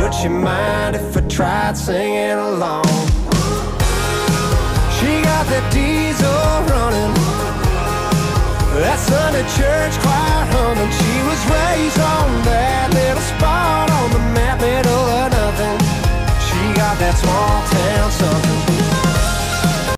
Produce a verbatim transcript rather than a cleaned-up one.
would she mind if I tried singing along? She got that diesel running, that Sunday church choir humming. She was raised on that little spot on the map, middle of nothing. She got that small town something.